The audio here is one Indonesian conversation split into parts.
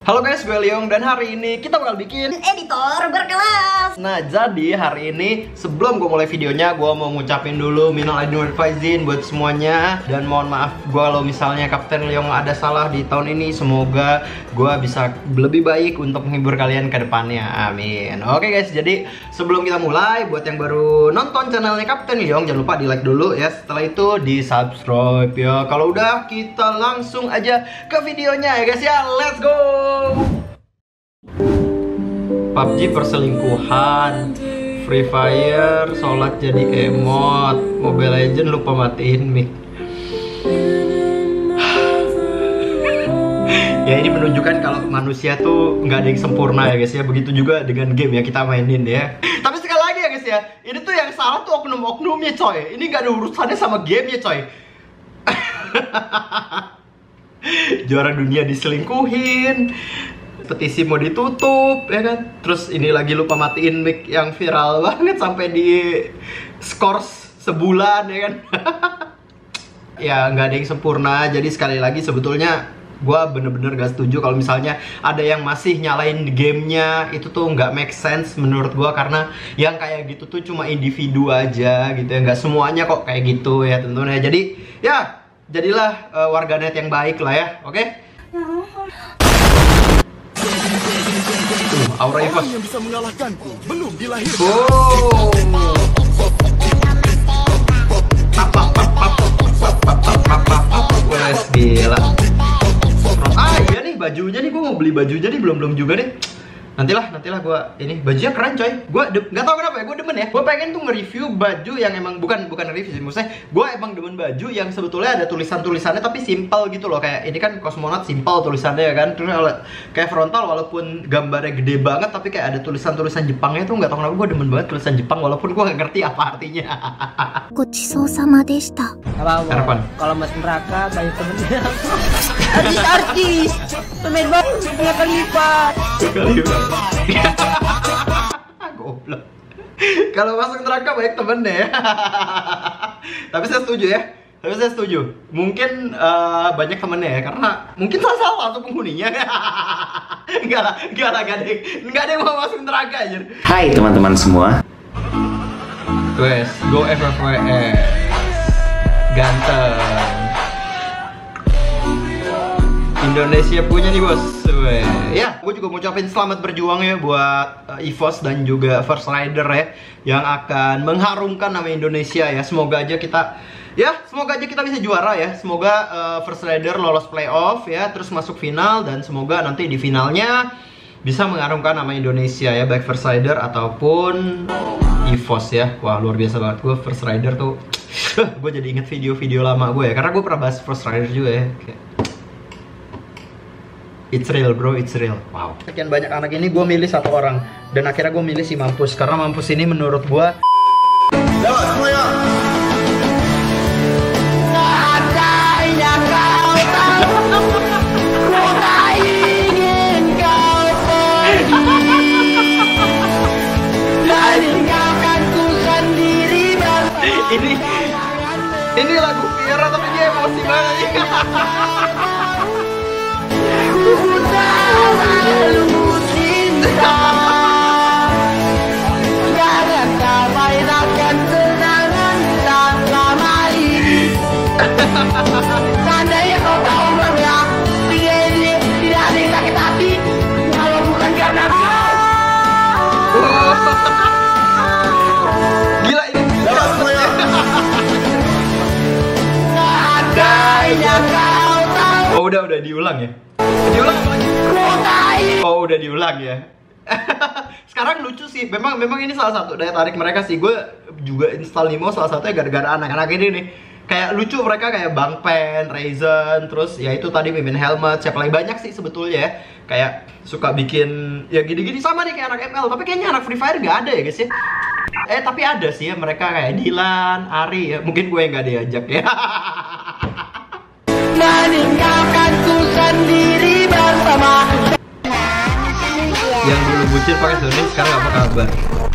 Halo guys, gue Leong dan hari ini kita bakal bikin editor berkelas. Nah, jadi hari ini sebelum gue mulai videonya, gue mau ngucapin dulu minal aidin wal faizin buat semuanya. Dan mohon maaf gue kalau misalnya Kapten Leong ada salah di tahun ini. Semoga gue bisa lebih baik untuk menghibur kalian ke depannya, amin. Oke guys, jadi sebelum kita mulai, buat yang baru nonton channelnya Kapten Leong, jangan lupa di like dulu ya. Setelah itu di subscribe ya. Kalau udah, kita langsung aja ke videonya ya guys ya. Let's go. PUBG perselingkuhan, Free Fire sholat jadi emot, Mobile Legends lupa matiin mic. Ya, ini menunjukkan kalau manusia tuh nggak ada yang sempurna ya guys ya. Begitu juga dengan game ya kita mainin ya. Tapi sekali lagi ya guys ya, ini tuh yang salah tuh oknum-oknumnya coy. Ini nggak ada urusannya sama game ya coy. Juara dunia diselingkuhin, petisi mau ditutup ya kan. Terus ini lagi lupa matiin mic yang viral banget sampai di skors sebulan ya kan. Ya nggak ada yang sempurna. Jadi sekali lagi sebetulnya gue bener-bener gak setuju kalau misalnya ada yang masih nyalain gamenya. Itu tuh nggak make sense menurut gue, karena yang kayak gitu tuh cuma individu aja gitu ya. Nggak semuanya kok kayak gitu ya tentunya. Jadi ya jadilah warganet yang baik lah ya, oke? Aura Evos yang bisa mengalahkanku belum dilahirkan. Oh. Wes gila. Ah iya nih bajunya nih, gue mau beli bajunya nih, belum juga deh. Nantilah gue ini bajunya keren coy. Gue nggak tahu kenapa ya, gue demen ya. Gue pengen tuh nge-review baju yang emang bukan review sih, maksudnya gue emang demen baju yang sebetulnya ada tulisannya tapi simple gitu loh. Kayak ini kan kosmonot simple tulisannya ya kan. Terus kayak frontal walaupun gambarnya gede banget tapi kayak ada tulisan Jepangnya tuh, nggak tahu kenapa gue demen banget tulisan Jepang walaupun gue nggak ngerti apa artinya. Gochishou-sama deshita. Harapan. Kalau masuk neraka banyak temennya. Artis pemain baru kali lipat. Goblok. Kalau masuk neraka banyak temen deh. Tapi saya setuju. Mungkin banyak temennya ya, karena mungkin salah satu penghuninya. Enggak ada yang mau masuk neraka aja. Hai teman-teman semua. Wes, go FFWE. Ganteng. Indonesia punya nih bos. Ya, gue juga mau ucapin selamat berjuang ya buat EVOS dan juga First Rider ya, yang akan mengharumkan nama Indonesia ya. Semoga aja kita bisa juara ya. Semoga First Rider lolos playoff ya, terus masuk final, dan semoga nanti di finalnya bisa mengharumkan nama Indonesia ya, baik First Rider ataupun EVOS ya. Wah, luar biasa banget. Gue First Rider tuh gue jadi inget video-video lama gue ya, karena gue pernah bahas First Rider juga ya. It's real bro, it's real. Wow. Sekian banyak anak ini gue milih satu orang, dan akhirnya gue milih si Mampus, karena Mampus ini menurut gue ini lagu Vira tapi dia emosi banget. Seandainya kau tahu bahwa dia ini tidak ada yang sakit hati kalau bukan karena kau. Gila ini. Seandainya kau tahu. Oh udah diulang ya. Diulang apa lagi? Oh udah diulang ya. Sekarang lucu sih, memang ini salah satu daya tarik mereka sih. Gue juga install Nimo salah satunya gara-gara anak-anak ini nih. Kayak lucu mereka, kayak Bang Pen, Raizen, terus ya itu tadi Mimin Helmet, siapa lagi banyak sih sebetulnya ya. Kayak suka bikin ya gini-gini sama nih kayak anak ML, tapi kayaknya anak Free Fire nggak ada ya guys ya. Tapi ada sih ya mereka, kayak Dilan, Ari ya. Mungkin gue yang nggak diajak ya. Meninggalkanku sendiri bersama. Yang dulu bucin pakai Sony, sekarang apa kabar?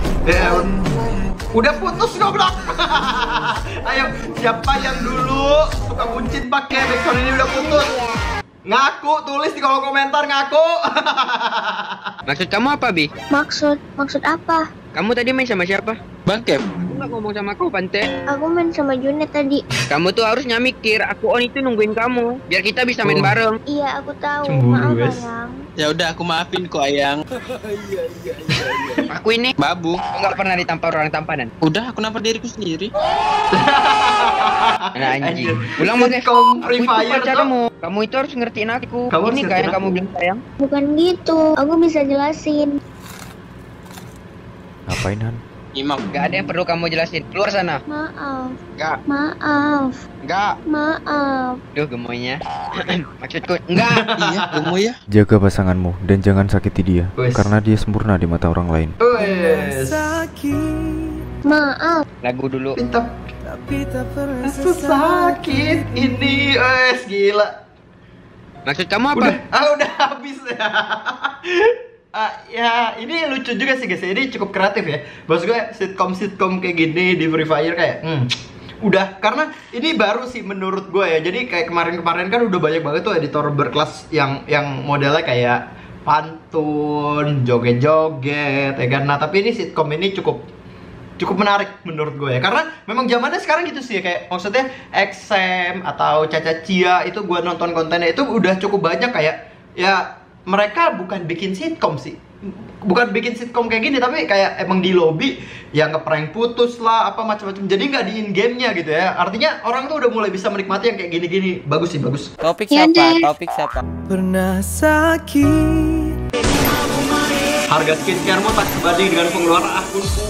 Udah putus goblok. Ayo, siapa yang dulu suka bucin pakai backsound ini udah putus? Ngaku, tulis di kolom komentar ngaku. Maksud kamu apa, Bi? Maksud apa? Kamu tadi main sama siapa? Bang Kev. Aku nggak ngomong sama kau, Pante. Aku main sama Junet tadi. Kamu tuh harusnya mikir, aku on itu nungguin kamu, biar kita bisa main bareng. Iya, aku tahu. Cemburu, Maaf, guys. Ayang. Ya udah aku maafin kok Ayang. Aku ini Babu. aku nggak pernah ditampar orang tampanan. Udah aku nampar diriku sendiri. Nah, anjing. Anjir. Ulang mau guys. Sitkom Aku Free itu Fire pacarmu. Kamu itu harus ngertiin aku. Kamu harus Ini ngertiin kayak yang aku. kamu bilang sayang. Bukan gitu. Aku bisa jelasin. Ngapain Han? Imam. Gak ada yang perlu kamu jelasin. Keluar sana. Maaf. Enggak. Maaf. Enggak. Maaf. Duh, gemoynya. Maksudku enggak. Iya, kamu ya. Jaga pasanganmu dan jangan sakiti dia, Wes. karena dia sempurna di mata orang lain. Wes. Maaf. Lagu dulu. Sesakit ini, wes gila. Maksud kamu apa? Udah habis ya. Ya ini lucu juga sih guys. Ini cukup kreatif ya. Maksud gue sitkom kayak gini di Free Fire kayak udah, karena ini baru sih menurut gue ya. Jadi kayak kemarin kan udah banyak banget tuh editor berkelas yang modelnya kayak pantun, joget-joget ya kan. Nah, tapi ini sitkom ini cukup menarik menurut gue ya, karena memang zamannya sekarang gitu sih ya, kayak maksudnya XM atau Caca Cia itu gue nonton kontennya itu udah cukup banyak kayak ya mereka bukan bikin sitkom sih, bukan bikin sitkom kayak gini, tapi kayak emang di lobby yang ngeprank putus lah apa macam-macam, jadi nggak di in game-nya gitu ya. Artinya orang tuh udah mulai bisa menikmati yang kayak gini-gini. Bagus sih, bagus. Topik Ya siapa? deh. Topik siapa? Harga skincare-mu tak sebanding dengan pengeluaran akunku.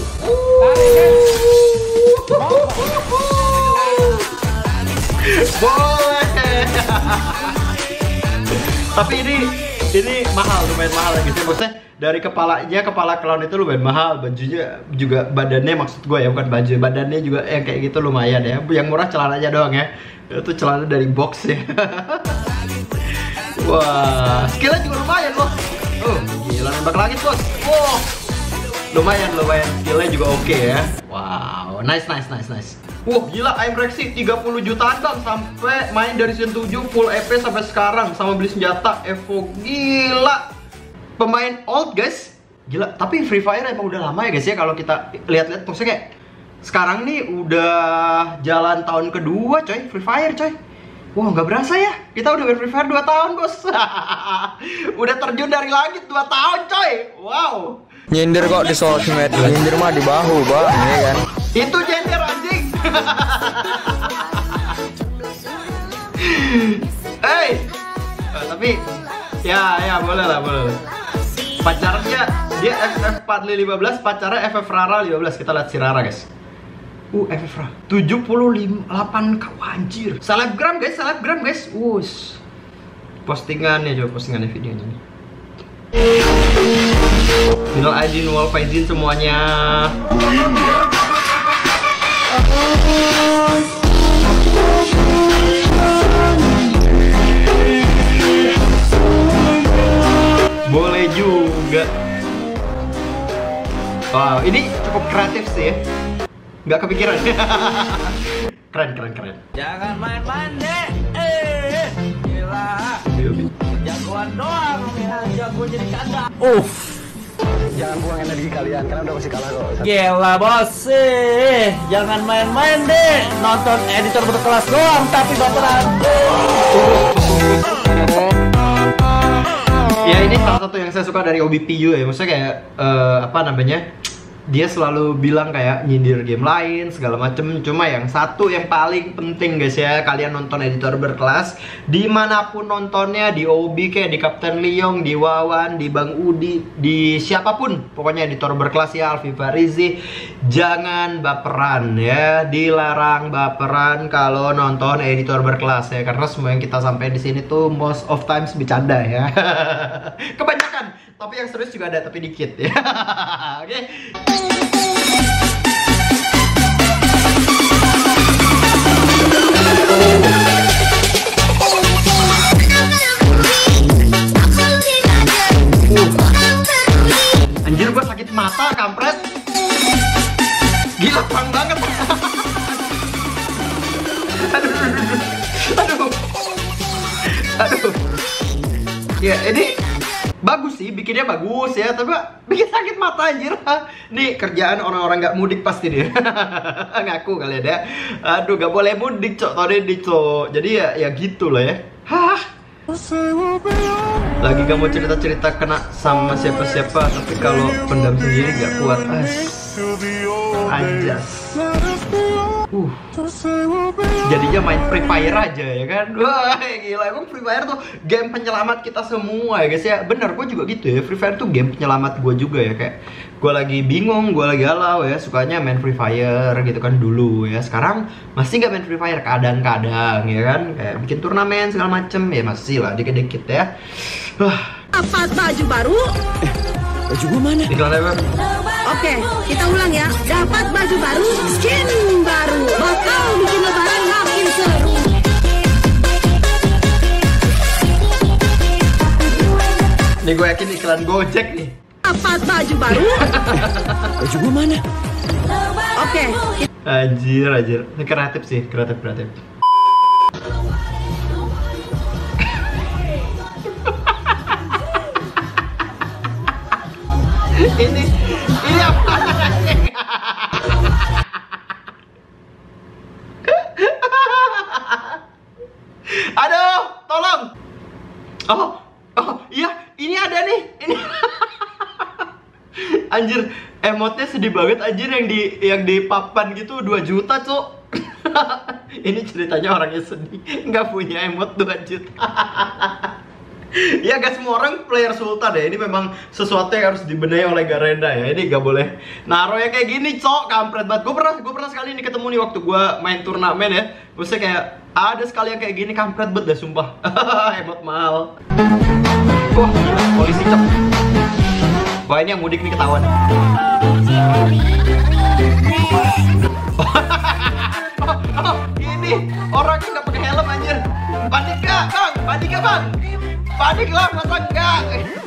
Boleh. Tapi ini mahal, lumayan mahal ya gitu. Maksudnya dari kepala clown itu lumayan mahal, bajunya juga, badannya maksud gue ya, bukan baju, badannya juga yang kayak gitu lumayan ya. Yang murah celananya doang ya. Itu celana dari box ya. Wah, skillnya juga lumayan loh. Gila, nembak langit bos. Wow, lumayan skillnya juga oke ya. Wow, nice. Wah, gila, Aim Rexy 30 jutaan bang, sampai main dari season 7 full EP sampai sekarang, sama beli senjata Evo. Gila, pemain old guys. Gila, tapi Free Fire emang udah lama ya guys ya. Kalau kita lihat-lihat, maksudnya kayak sekarang nih udah jalan tahun kedua coy, Free Fire coy. Wah, nggak berasa ya, kita udah main Free Fire 2 tahun bos. Udah terjun dari langit 2 tahun coy. Wow. Nyindir kok di sosmed. Nyindir mah di bahu, Bang, ya kan. Itu gender anjing. Hey. Tapi ya boleh lah. Pacarnya dia FF Padli 15, pacarnya FF Rara 15. Kita lihat si Rara guys. FF Rara 78k, anjir. Selebgram guys. Postingannya videonya nih. Minal aidin wal faizin semuanya. Boleh juga. Wow, ini cukup kreatif sih ya. Nggak kepikiran. Keren. Jangan main-main deh. Gila. Jagoan doang yang jago jadi kagak. Jangan buang energi kalian, karena udah masih kalah kok. Gila bos sih. Jangan main-main deh. Nonton editor berkelas doang tapi baperan. Ya, ini salah satu yang saya suka dari OBPU ya. Maksudnya kayak apa namanya, dia selalu bilang kayak nyindir game lain segala macem. Cuma yang satu yang paling penting guys ya, kalian nonton editor berkelas dimanapun nontonnya, di OB kayak di Kapten Leong, di Wawan, di Bang Udi, di siapapun, pokoknya editor berkelas ya, Alfi Farizi, jangan baperan ya, dilarang baperan kalau nonton editor berkelas ya, karena semua yang kita sampai di sini tuh most of times bercanda ya. Kebanyakan, tapi yang serius juga ada, tapi dikit ya. Oke. Anjir, gua sakit mata, kampret. Gila, perang banget. Aduh. Ya ini bagus sih, bikinnya bagus ya, tapi bikin sakit mata anjir. Nih kerjaan orang-orang nggak mudik pasti dia. Ngaku kali ya. Aduh, nggak boleh mudik cok, tau deh cok. Jadi ya gitu lah ya. Hah. Lagi gak mau cerita-cerita kena sama siapa-siapa, tapi kalau pendam sendiri gak kuat. Anjas. Jadinya main Free Fire aja ya kan. Wah gila, emang Free Fire tuh game penyelamat kita semua ya guys ya. Bener, gue juga gitu ya. Free Fire tuh game penyelamat gue juga ya. Kayak gue lagi bingung, gue lagi galau ya, sukanya main Free Fire gitu kan dulu ya. Sekarang masih gak main Free Fire kadang-kadang ya kan. Kayak bikin turnamen segala macem ya, masih lah dikit-dikit ya. Dapat baju baru. Baju gua mana? Iklan apa? Oke, kita ulang ya. Dapat baju baru, skin baru. Bakal bikin lebaran makin seru. Nih gue yakin iklan Gojek nih. Dapat baju baru. Baju gua mana? Oke. Anjir. Ini kreatif sih, kreatif. Ini apa? Aduh, tolong. Oh, iya, ini ada nih. Ini. Anjir, emotnya sedih banget anjir yang di papan gitu 2 juta, Cuk. Ini ceritanya orangnya sedih, nggak punya emot 2 juta. Ya gak semua orang player Sultan ya. Ini memang sesuatu yang harus dibenahi oleh Garena ya. Ini gak boleh naruh ya kayak gini cok, kampret banget. Gue pernah sekali ini ketemu nih waktu gue main turnamen ya. Maksudnya kayak ada sekali yang kayak gini, kampret banget dah sumpah. Emot mahal. Wah gila, polisi cok. Wah ini yang mudik nih ketahuan. Ini orangnya gak pakai helm anjir. Panik gak bang? Panik lah, masa enggak?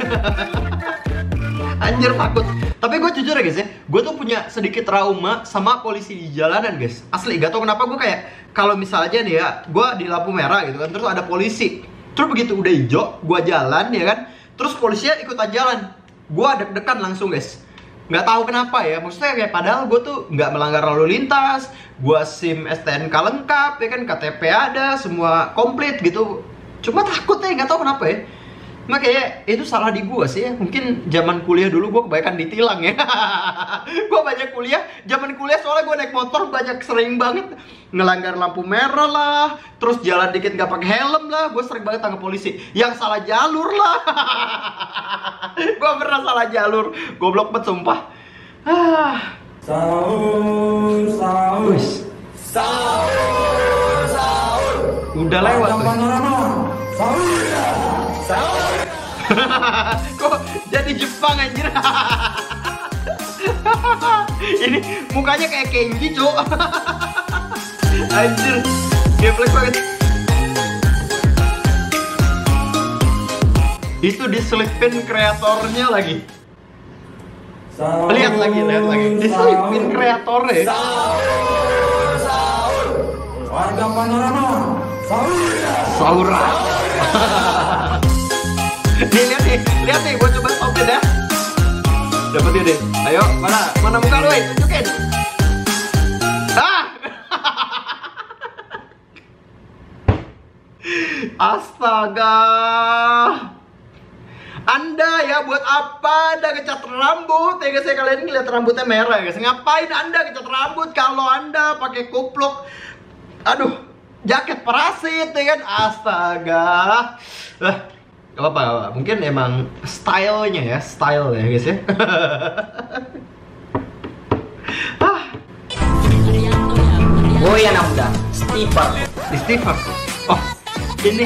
Anjir takut. Tapi gue jujur ya guys ya, gue tuh punya sedikit trauma sama polisi di jalanan guys. Asli, gak tau kenapa gue kayak kalau misalnya nih ya, gue di lampu merah gitu kan, terus ada polisi. Terus begitu udah hijau, gue jalan ya kan, terus polisinya ikutan jalan. Gue deg-degan langsung guys. Nggak tahu kenapa ya, maksudnya kayak padahal gue tuh nggak melanggar lalu lintas, gue SIM STNK lengkap ya kan, KTP ada, semua komplit gitu. Cuma takut ya, nggak tahu kenapa ya. Makanya itu salah di gue sih ya. Mungkin zaman kuliah dulu gue kebanyakan ditilang ya. Gue banyak kuliah, zaman kuliah soalnya gue naik motor sering banget ngelanggar lampu merah lah, terus jalan dikit nggak pakai helm lah, gue sering banget tangkap polisi. Yang salah jalur lah. Gue pernah salah jalur, goblok banget sumpah. Sahur. Udah lewat tuh. Kok jadi Jepang anjir. Ini mukanya kayak Kenji cok. Anjir, gameplay banget. Itu diselipin kreatornya lagi. Lihat lagi. Diselipin kreatornya. Warga Panorama. Sahur. Lihat nih, gua coba stopin ya. Dapat dia deh. Ayo, mana muka lu, tunjukin. Astaga. Anda ya buat apa Anda ngecat rambut? Ya guys, kalian ngeliat rambutnya merah ya guys. Ngapain Anda ngecat rambut kalau Anda pakai kupluk? Aduh, jaket parasit ya kan? Astaga. Gak apa-apa, mungkin emang stylenya ya, style ya guys ya. Oh ya anak muda, Steve. Oh, ini.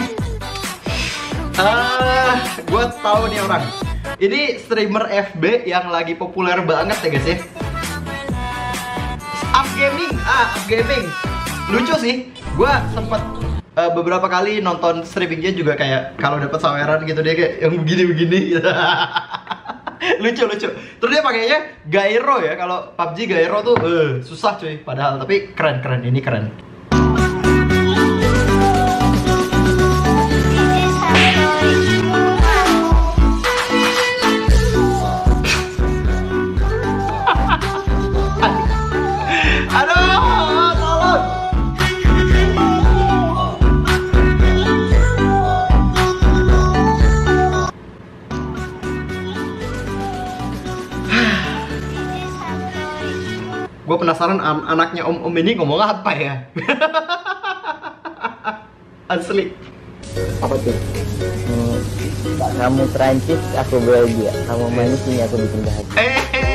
Gue tahu nih orang. Ini streamer FB yang lagi populer banget ya guys ya. Upgaming. Lucu sih. Gue sempet beberapa kali nonton streamingnya juga, kayak kalau dapat saweran gitu dia kayak yang begini. Lucu. Terus dia pakainya gyro ya. Kalau PUBG gyro tuh susah cuy. Padahal tapi keren. Ini keren. Gue penasaran anaknya om ini ngomong apa ya. Asli. Apa tuh? Kamu Prancis, aku Belgia. Kamu manis ini aku bikin bahagia.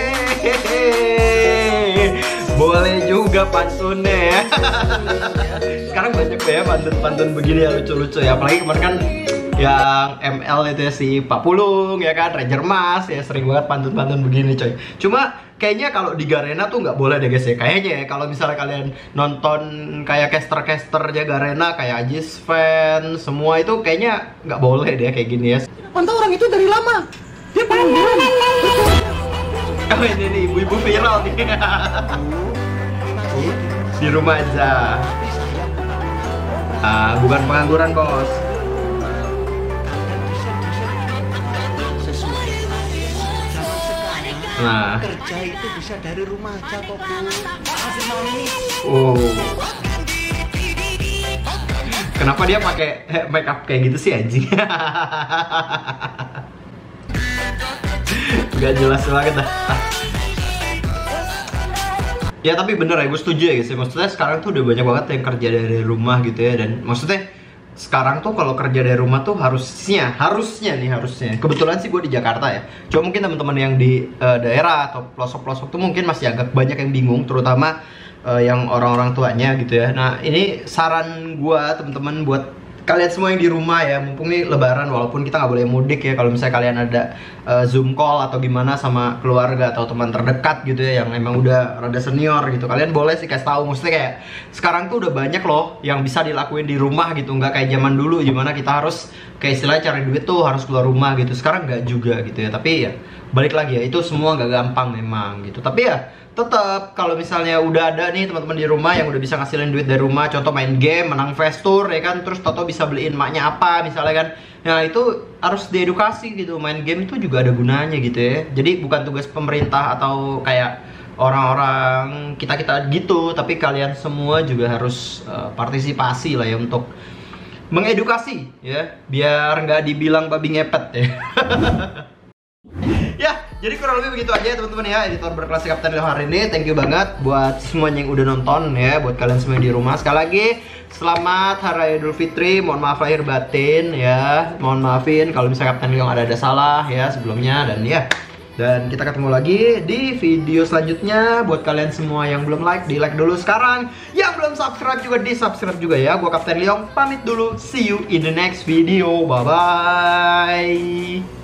Boleh juga pantunnya ya. Sekarang banyak ya pantun-pantun begini ya, lucu-lucu ya. Apalagi kemarin kan yang ML itu ya, si Pak Pulung ya kan, Ranger Mas ya, sering banget pantun-pantun begini coy. Cuma kayaknya kalau di Garena tuh nggak boleh deh guys ya. Kayaknya ya kalau misalnya kalian nonton kayak caster-casternya Garena kayak Ajis Fan semua itu kayaknya nggak boleh deh kayak gini ya. Pantau orang itu dari lama. Dia pengangguran. Oh ini nih ibu-ibu viral nih. Di rumah aja. Bukan pengangguran bos. Nah, Kerja itu bisa dari rumah aja kok, Bu. Hasil malam ini. Kenapa dia pakai make up kayak gitu sih anjing? Gak jelas banget dah. Ya tapi bener ya, gue setuju ya guys ya. Maksudnya sekarang tuh udah banyak banget yang kerja dari rumah gitu ya. Dan maksudnya sekarang tuh kalau kerja dari rumah tuh harusnya kebetulan sih gue di Jakarta ya. Cuma mungkin teman-teman yang di daerah atau pelosok-pelosok tuh mungkin masih agak banyak yang bingung, terutama yang orang-orang tuanya gitu ya. Nah ini saran gue teman-teman buat kalian semua yang di rumah ya, mumpung nih lebaran walaupun kita nggak boleh mudik ya. Kalau misalnya kalian ada Zoom call atau gimana sama keluarga atau teman terdekat gitu ya yang emang udah rada senior gitu, kalian boleh sih kasih tahu. Maksudnya kayak sekarang tuh udah banyak loh yang bisa dilakuin di rumah gitu, nggak kayak zaman dulu gimana kita harus kayak istilahnya cari duit tuh harus keluar rumah gitu. Sekarang nggak juga gitu ya, tapi ya balik lagi ya, itu semua nggak gampang memang gitu. Tapi ya tetap kalau misalnya udah ada nih teman-teman di rumah yang udah bisa ngasilin duit dari rumah, contoh main game, menang Vestur ya kan, terus Toto bisa beliin maknya apa misalnya kan. Nah itu harus diedukasi gitu, main game itu juga ada gunanya gitu ya. Jadi bukan tugas pemerintah atau kayak orang-orang kita gitu, tapi kalian semua juga harus partisipasi lah ya untuk mengedukasi ya, biar nggak dibilang babi ngepet ya. Ya, jadi kurang lebih begitu aja teman-teman ya, editor berkelas Kapten Leon hari ini. Thank you banget buat semuanya yang udah nonton ya, buat kalian semua yang di rumah. Sekali lagi, selamat Hari Raya Idul Fitri. Mohon maaf lahir batin ya. Mohon maafin kalau misalnya Kapten Leon ada salah ya sebelumnya. Dan ya, dan kita ketemu lagi di video selanjutnya. Buat kalian semua yang belum like, di like dulu sekarang. Yang belum subscribe juga di subscribe juga ya. Gua Kapten Leon pamit dulu. See you in the next video. Bye bye.